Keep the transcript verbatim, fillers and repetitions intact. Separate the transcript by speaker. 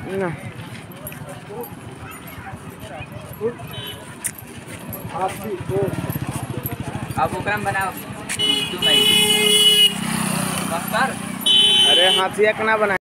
Speaker 1: ना
Speaker 2: अब ओकरा में बनाओ तू नहीं बस कर।
Speaker 1: अरे हाथिया केना बना